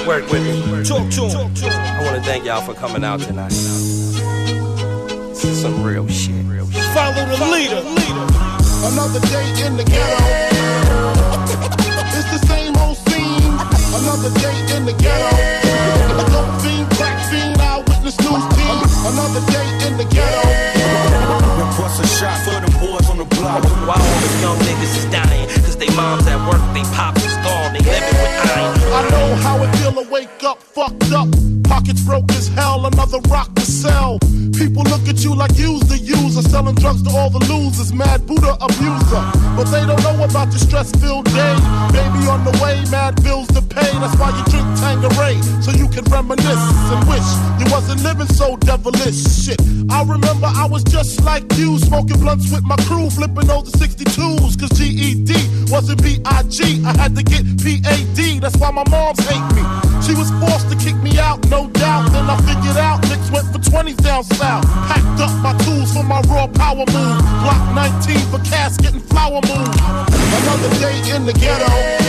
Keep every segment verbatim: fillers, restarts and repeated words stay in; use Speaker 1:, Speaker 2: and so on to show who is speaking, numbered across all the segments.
Speaker 1: Work with me. Talk to him. I want to thank y'all for coming out tonight. This is some real shit. Real shit.
Speaker 2: Follow the leader.
Speaker 3: Another day in the ghetto. It's the same old scene. Another day in the ghetto. A dope fiend, crack fiend, eyewitness news team. Another day in the ghetto.
Speaker 2: Bust a shot for them boys on the block.
Speaker 1: While all the young niggas is dying, cause they moms at work, they pops is gone, they living with iron.
Speaker 3: I know how it feel to wake up fucked up. Pockets broke as hell, another rock to sell. People look at you like you's the user, selling drugs to all the losers, mad Buddha abuser. But they don't know about your stress-filled day. Baby on the way, mad bills to pay. That's why you drink Tanqueray, so you can reminisce and wish you wasn't living so devilish. Shit, I remember I was just like you, smoking blunts with my crew, flipping those sixty-twos. Cause G E D wasn't B I G, I had to get P A D. That's why my moms hate me. She was forced to kick me out, no doubt. Then I figured out Nicks went for twenties down south. Packed up my tools for my raw power move. Block nineteen for casket and flower move. Another day in the ghetto.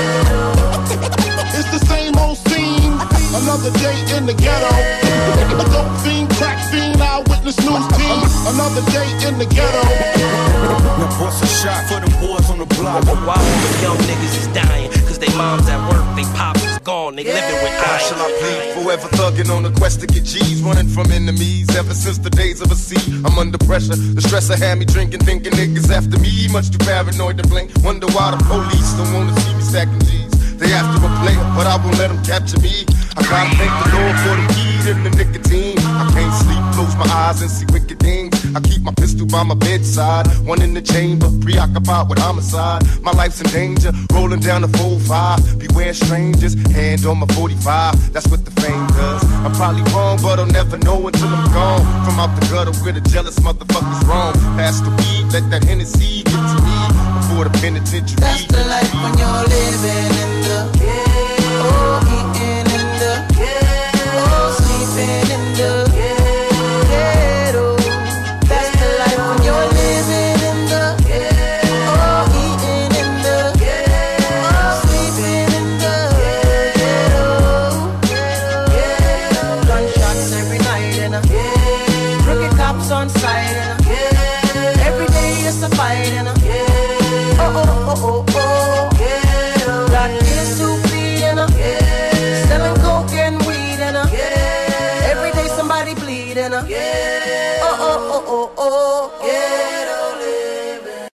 Speaker 3: It's the same old scene. Another day in the ghetto. A dope fiend, crack fiend, eyewitness news team. Another day in the ghetto.
Speaker 2: Now bust a shot for them boys on the block.
Speaker 1: While all the young niggas is dying, cause they moms at work, they pops is gone, they living with
Speaker 4: Why
Speaker 1: iron.
Speaker 4: shall I plead? Forever thugging on the quest to get G's, running from enemies. Ever since the days of a sea, I'm under pressure. The stress I had me drinking, thinking niggas after me. Much too paranoid to blink. Wonder why the police don't wanna see me stacking G's. They after a player, but I won't let them capture me. I gotta thank the Lord for the weed and the nicotine. I can't sleep, close my eyes and see wicked things. I keep my pistol by my bedside, one in the chamber, preoccupied with homicide. My life's in danger, rolling down the four five. Beware strangers, hand on my forty-five. That's what the fame does. I'm probably wrong, but I'll never know until I'm gone. From out the gutter where the jealous motherfuckers roam. Pass the weed, let that Hennessy get to me before the penitentiary.
Speaker 5: That's the life when you're living in the ghetto, oh, eating in the ghetto, oh, sleeping in the ghetto. That's the life when you're living in the ghetto, oh, eating in the ghetto, oh, sleeping in the ghetto. Gunshots every night in a ghetto, crooked cops on side in a ghetto, every day it's a fight in a ghetto. Oh, oh, oh, oh, oh.